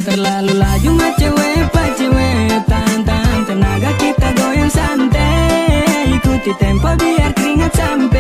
Terlalu laju mah cewek pak cewek, tahan tenaga kita goyang santai, ikuti tempo biar keringat sampai.